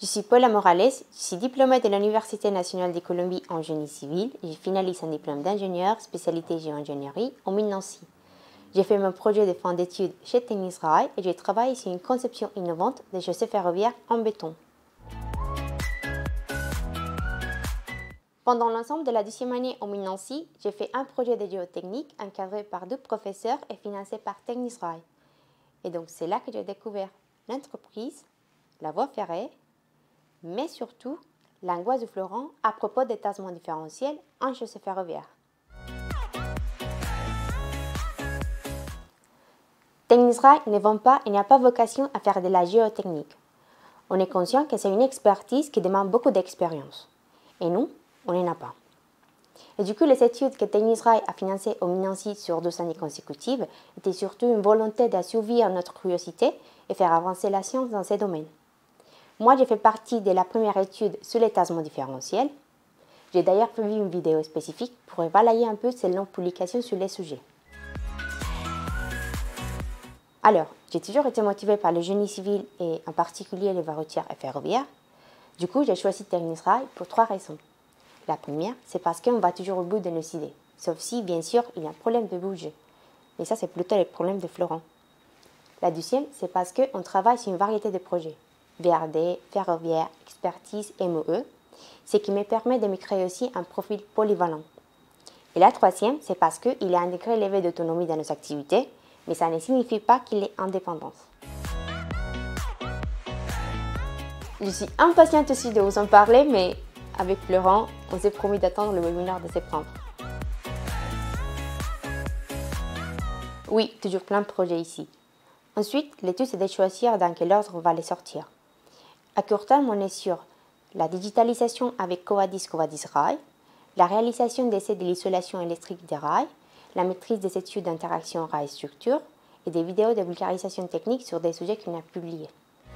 Je suis Paula Morales, je suis diplômée de l'Université nationale de Colombie en génie civil et je finalise un diplôme d'ingénieur spécialité géo-ingénierie au MIN Nancy. J'ai fait mon projet de fin d'études chez Technis Rail et j'ai travaillé sur une conception innovante des chaussées ferroviaires en béton. Pendant l'ensemble de la deuxième année au MIN Nancy, j'ai fait un projet de géotechnique encadré par 2 professeurs et financé par Technis Rail. Et donc c'est là que j'ai découvert l'entreprise, la voie ferrée, mais surtout l'angoisse de Florent à propos des tassements différentiels en chaussée ferroviaire. Technis Rail ne vend pas et n'a pas vocation à faire de la géotechnique. On est conscient que c'est une expertise qui demande beaucoup d'expérience. Et nous, on n'en a pas. Et du coup, les études que Technis Rail a financées au MIN Nancy sur 2 années consécutives étaient surtout une volonté d'assouvir notre curiosité et faire avancer la science dans ces domaines. Moi, j'ai fait partie de la première étude sur les tassements différentiels. J'ai d'ailleurs prévu une vidéo spécifique pour évaluer un peu ces longues publications sur les sujets. Alors, j'ai toujours été motivée par le génie civil et en particulier les voies routières et ferroviaires. Du coup, j'ai choisi Technis Rail pour 3 raisons. La première, c'est parce qu'on va toujours au bout de nos idées. Sauf si, bien sûr, il y a un problème de budget. Mais ça, c'est plutôt le problème de Florent. La deuxième, c'est parce qu'on travaille sur une variété de projets. VRD, ferroviaire, expertise, MOE, ce qui me permet de me créer aussi un profil polyvalent. Et la troisième, c'est parce qu'il a un degré élevé d'autonomie dans nos activités, mais ça ne signifie pas qu'il est indépendant. Je suis impatiente aussi de vous en parler, mais avec Florent, on s'est promis d'attendre le webinaire de septembre. Oui, toujours plein de projets ici. Ensuite, l'étude, c'est de choisir dans quel ordre on va les sortir. À court terme, on est sur la digitalisation avec Covadis Rail, la réalisation d'essais de l'isolation électrique des rails, la maîtrise des études d'interaction rail-structure et des vidéos de vulgarisation technique sur des sujets qu'on a publiés.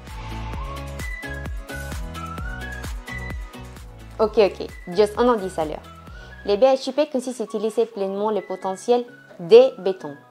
Ok, juste un indice à l'heure. Les BHUP consistent à utiliser pleinement le potentiel des bétons.